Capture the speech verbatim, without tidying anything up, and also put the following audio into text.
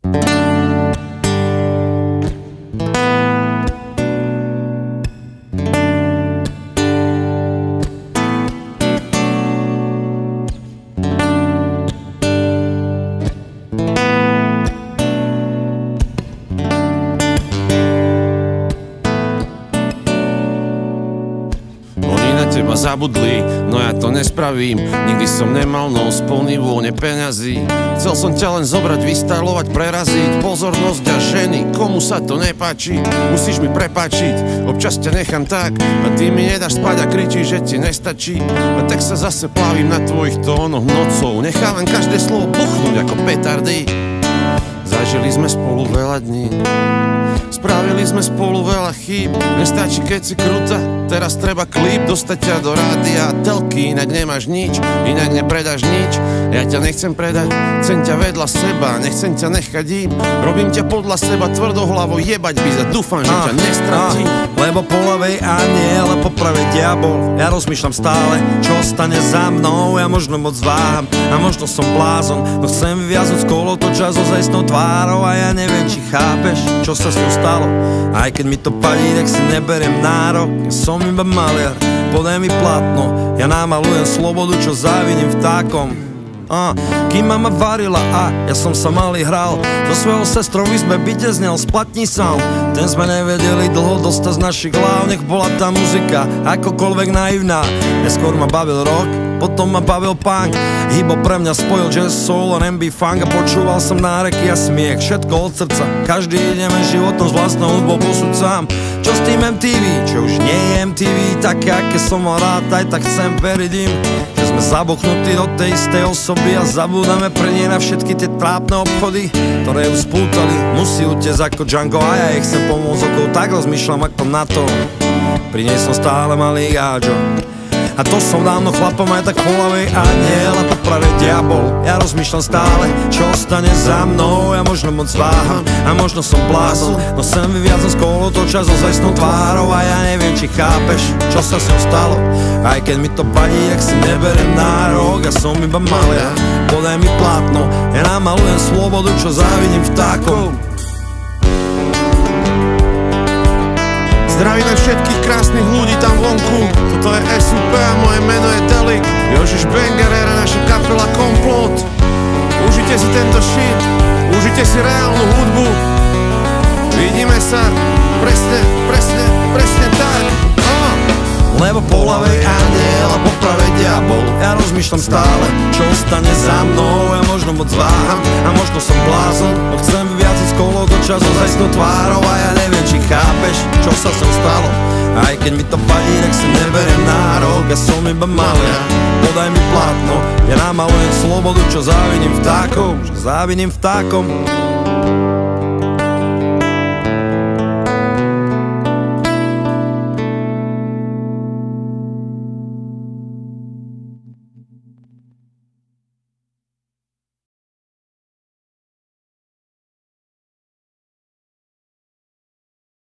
Teba zabudli, no ja to nespravím. Nikdy som nemal nos plný vône peňazí. Chcel som ťa len zobrať, vystajlovať, preraziť. Pozornosť a ženy, komu sa to nepáči. Musíš mi prepáčiť, občas ťa nechám tak a ty mi nedáš spať a kričíš, že ti nestačí. A tak sa zase plavím na tvojich tónoch nocou. Nechávam každé slovo buchnúť ako petardy. Zažili sme spolu veľa dní, spravili sme spolu veľa chýb. Nestačí, keď si krúta, teraz treba klip. Dostať ťa do rádia a telky, inak nemáš nič, inak nepredáš nič. Ja ťa nechcem predať, chcem ťa vedľa seba, nechcem ťa nechať im. Robím ťa podľa seba tvrdohlavo, jebať by za, dúfam, že ťa nestratím. Lebo po ľavej aniel a po pravej diabol. Ja rozmýšľam stále, čo ostane za mnou. Ja možno moc váham a možno som blázon, no chcem vyviazať z kolotoča so zaistnou tvárou. A ja neviem, či chápeš, čo sa s ňou stalo. Aj keď mi to padí, tak si neberiem nárok. Ja som iba maliar, podaj mi platno. Ja namalujem slobodu, čo závidím vtákom. Uh, kým mama varila a ja som sa malý hral so svojou sestrou v izbe byte znel splatní sound. Ten sme nevedeli dlho dostať z našich hlav. Nech bola tá muzika akokoľvek naivná. Neskôr ma bavil rock, potom ma bavil punk. Hibo pre mňa spojil jazz, soul a R and B funk. A počúval som náreky a smiech, všetko od srdca. Každý ideme životom s vlastnou hudbou posúď sám. Čo s tým em tí ví, čo už nie je em tí ví také, aké som mal rád, aj tak chcem veriť im, že sme zabochnutí do tej istej osoby a zabúdame pre nej na všetky tie trápne obchody, ktoré ju spútali. Musí utiecť ako Django a ja jej chcem pomôcť okolo. Tak rozmýšľam ako na to, pri nej som stále malý gáčo. A to som dávno chlapom aj tak po ľavej aniel a po pravej diabol. Ja rozmýšľam stále, čo ostane za mnou. Ja možno moc váham a možno som blázon, no sem vyviazam z kolotoča so zaistnou tvárou. A ja neviem, či chápeš, čo sa s ňou stalo. Aj keď mi to padí, tak si neberiem nárok. Ja som iba maliar, podaj mi plátno. Ja namalujem slobodu, čo závidím vtákom. Zdravíme všetkých krásnych ľudí tam vonku. Toto je es ú pé a moje meno je Delik. Jožiš Bengerer a naša kapela Komplot. Užite si tento shit, užite si reálnu hudbu. Vidíme sa presne, presne, presne tak. Oh. Lebo po ľavej aniel a po pravej diabol. Ja rozmýšľam stále, čo ostane za mnou. Ja možno moc váham a možno som blázon, no chcem vyviaziť z kolotoča so zaistnou tvárou. A ja neviem, či chápeš, čo sa s ňou stalo. Aj keď mi to padí, tak si neberiem nárok. Ja som iba maliar, podaj mi plátno. Ja namalujem slobodu, čo závidím vtákom, čo závidím vtákom.